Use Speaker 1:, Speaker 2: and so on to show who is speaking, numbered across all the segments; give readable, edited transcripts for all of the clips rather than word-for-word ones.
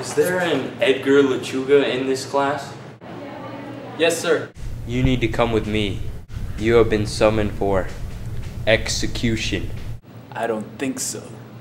Speaker 1: Is there an Edgar in this class?
Speaker 2: Yes, sir.
Speaker 1: You need to come with me. You have been summoned for execution.
Speaker 2: I don't think so.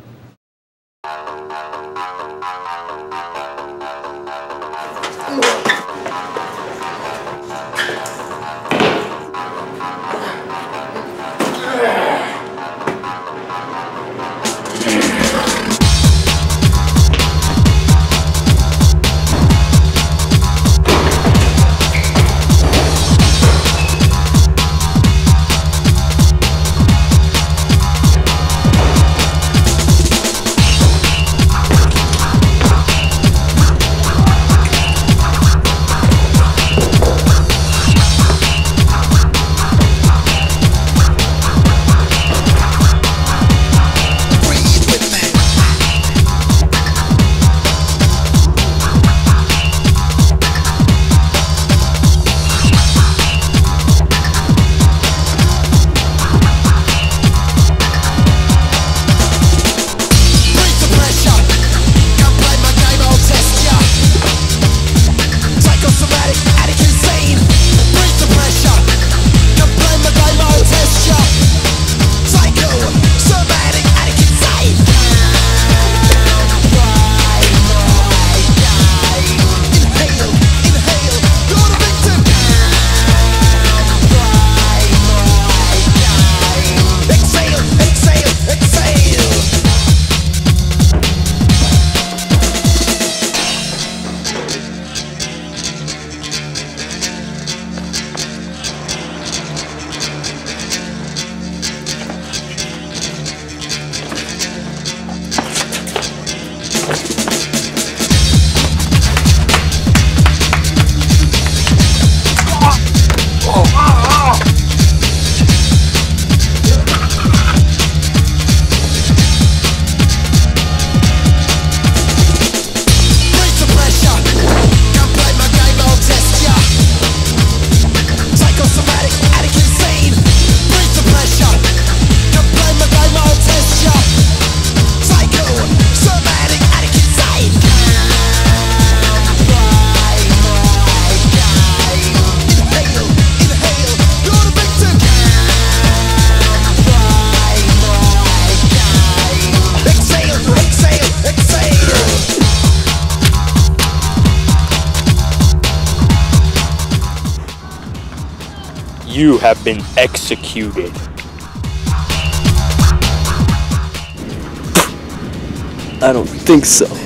Speaker 1: You have been executed.
Speaker 2: I don't think so.